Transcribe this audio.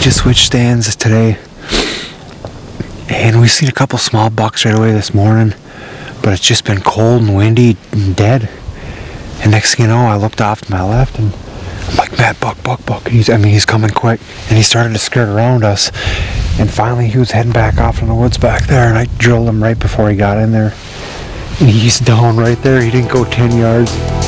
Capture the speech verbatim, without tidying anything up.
just switched stands today, and we seen a couple small bucks right away this morning, but it's just been cold and windy and dead. And next thing you know, I looked off to my left and I'm like, Matt, buck, buck, buck. He's, I mean, he's coming quick, and he started to skirt around us, and finally he was heading back off in the woods back there, and I drilled him right before he got in there. And he's down right there. He didn't go ten yards.